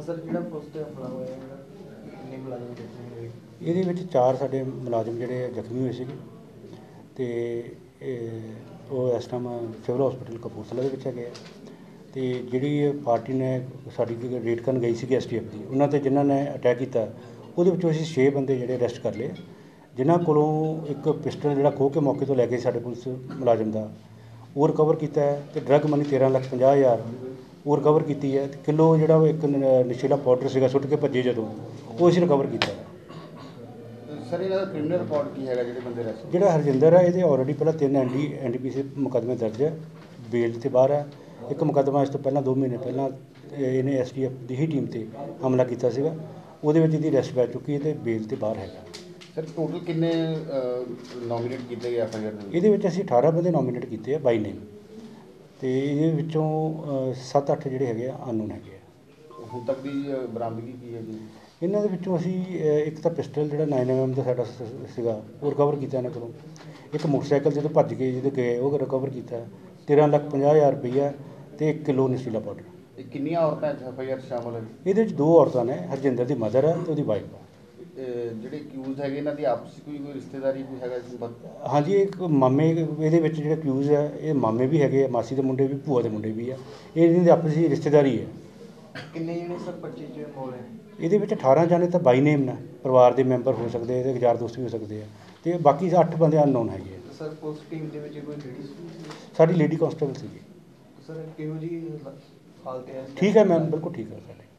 Sir ਜਿਹੜਾ police ਤੇ ਹਮਲਾ ਹੋਇਆ ਕਿੰਨੇ ਮੁਲਾਜ਼ਮ ਜ਼ਖਮੀ ਹੋਏ? ਇਹਦੇ ਵਿੱਚ 4 ਸਾਡੇ ਮੁਲਾਜ਼ਮ ਜਿਹੜੇ ਜ਼ਖਮੀ ਹੋਏ ਸੀਗੇ ਤੇ ਉਹ ਇਸ ਟਾਈਮ ਸਿਵਲ ਹਸਪੀਟਲ ਕਪੂਰਥਲਾ ਦੇ ਵਿੱਚ ਹੈਗੇ ਆ। ਤੇ ਜਿਹੜੀ ਪਾਰਟੀ ਨੇ ਸਾਡੀ ਰੇਡ ਕਰਨ ਗਈ ਸੀਗੀ STF ਦੀ, ਉਹਨਾਂ ਤੇ ਜਿਨ੍ਹਾਂ ਨੇ ਅਟੈਕ ਕੀਤਾ ਉਹਦੇ ਵਿੱਚੋਂ ਅਸੀਂ 6 ਬੰਦੇ ਜਿਹੜੇ ਅਰੈਸਟ ਕਰ ਲਏ, ਜਿਨ੍ਹਾਂ ਕੋਲੋਂ ਇੱਕ ਪਿਸਟਲ ਜਿਹੜਾ ਖੋਹ ਕੇ ਮੌਕੇ ਤੋਂ ਲੈ ਕੇ ਸਾਡੇ ਪੁਲਿਸ ਮੁਲਾਜ਼ਮ ਦਾ ਉਹ ਰਿਕਵਰ ਕੀਤਾ ਹੈ ਤੇ ਡਰੱਗ ਮਨੀ 13,50,000 ਉਹ ਰਿਕਵਰ ਕੀਤੀ ਹੈ। ਤੇ ਕਿਲੋ ਜਿਹੜਾ ਉਹ ਇੱਕ ਨਸ਼ੀਲਾ ਪਾਊਡਰ ਸੀਗਾ ਸੁੱਟ ਕੇ ਭੱਜੇ ਜਦੋਂ, ਉਹ ਅਸੀਂ ਰਿਕਵਰ ਕੀਤਾ ਹੈ। ਸਰ ਇਹਦਾ ਕ੍ਰਿਮੀਨਲ ਰਿਕਾਰਡ ਕੀ ਹੈਗਾ ਜਿਹੜੇ ਬੰਦੇ ਅਰੈਸਟ? ਜਿਹੜਾ ਹਰਜਿੰਦਰ ਹੈ ਇਹਦੇ ਆਲਰੇਡੀ ਪਹਿਲਾਂ 3 NDPC ਮੁਕੱਦਮੇ ਦਰਜ ਹੈ, ਬੇਲ ਤੇ ਬਾਹਰ ਹੈ। ਇੱਕ ਮੁਕੱਦਮਾ ਇਸ ਤੋਂ ਪਹਿਲਾਂ 2 ਮਹੀਨੇ ਪਹਿਲਾਂ ਇਹਨੇ STF ਦੀ ਹੀ ਟੀਮ ਤੇ ਹਮਲਾ ਕੀਤਾ ਸੀਗਾ, ਉਹਦੇ ਵਿੱਚ ਇਹਦੀ ਅਰੈਸਟ ਪੈ ਚੁੱਕੀ ਹੈ ਤੇ ਬੇਲ ਤੇ ਬਾਹਰ ਹੈਗਾ। ਸਰ ਟੋਟਲ ਕਿੰਨੇ ਨੋਮੀਨੇਟ ਕੀਤੇ ਗਏ FIR ਦੇ? ਇਹਦੇ ਵਿੱਚ ਅਸੀਂ 18 ਬੰਦੇ ਨੋਮੀਨੇਟ ਕੀਤੇ ਆ ਬਾਈ ਨੇਮ, ਤੇ ਇਹਦੇ ਵਿੱਚੋਂ 7-8 ਜਿਹੜੇ ਹੈਗੇ ਆ ਅਨਨੋਨ ਹੈਗੇ ਆ। ਹੁਣ ਤੱਕ ਦੀ ਬਰਾਮਦਗੀ ਕੀ ਹੈ ਜੀ? ਇਹਨਾਂ ਦੇ ਵਿੱਚੋਂ ਅਸੀਂ ਇੱਕ ਤਾਂ ਪਿਸਟਲ ਜਿਹੜਾ 9mm ਦਾ ਸਾਡਾ ਸੀਗਾ ਉਹ ਰਿਕਵਰ ਕੀਤਾ ਇਹਨਾਂ ਕੋਲੋਂ। ਇੱਕ ਮੋਟਰਸਾਈਕਲ ਜਦੋਂ ਭੱਜ ਕੇ ਜਦੋਂ ਗਏ ਉਹ ਰਿਕਵਰ ਕੀਤਾ, 13,50,000 ਰੁਪਈਆ ਤੇ 1 ਕਿਲੋ ਨਸ਼ੀਲਾ ਪਾਊਡਰ। ਇਹ ਕਿੰਨੀਆਂ ਔਰਤਾਂ FIR ਸ਼ਾਮਲ ਹੈ? ਇਹਦੇ ਵਿੱਚ 2 ਔਰਤਾਂ ਨੇ, ਹਰਜਿੰਦਰ ਦੀ ਮਦਰ ਹੈ ਤੇ ਉਹਦੀ ਵਾਈਫ ਹੈ। ਜਿਹੜੇ ਅਕਿਊਜ਼ ਹੈਗੇ ਇਹਨਾਂ ਦੀ ਆਪਸੀ ਕੋਈ ਰਿਸ਼ਤੇਦਾਰੀ ਕੋਈ ਹੈਗਾ ਸੰਬੰਧ? ਹਾਂਜੀ, ਇੱਕ ਮਾਮੇ ਇਹਦੇ ਵਿੱਚ ਜਿਹੜੇ ਅਕਿਊਜ਼ ਹੈ ਇਹ ਮਾਮੇ ਵੀ ਹੈਗੇ ਆ, ਮਾਸੀ ਦੇ ਮੁੰਡੇ ਵੀ, ਭੂਆ ਦੇ ਮੁੰਡੇ ਵੀ ਆ। ਇਹ ਇਹਨਾਂ ਦੀ ਆਪਸੀ ਰਿਸ਼ਤੇਦਾਰੀ ਹੈ। ਕਿੰਨੇ ਜਣੇ ਸਰ 25 ਚ ਮੋਲ ਹੈ? ਇਹਦੇ ਵਿੱਚ 18 ਜਾਣੇ ਤਾਂ ਬਾਈ ਨੇਮ ਨੇ, ਪਰਿਵਾਰ ਦੇ ਮੈਂਬਰ ਹੋ ਸਕਦੇ, ਇਹਦੇ ਯਾਰ ਦੋਸਤ ਵੀ ਹੋ ਸਕਦੇ ਆ, ਤੇ ਬਾਕੀ 8 ਬੰਦੇ ਅਨਨੋਨ ਹੈਗੇ ਆ। ਸਰ ਪੁਲਿਸ ਟੀਮ ਦੇ ਵਿੱਚ ਕੋਈ ਲੇਡੀਜ਼? ਸਾਡੀ ਲੇਡੀ ਕਾਂਸਟੇਬਲ ਸੀਗੀ। ਸਰ ਕਿਹੋ ਜੀ ਹਾਲਤ ਹੈ? ਠੀਕ ਹੈ ਮੈਮ, ਬਿਲਕੁਲ ਠੀਕ ਹੈ ਸਾਡੇ।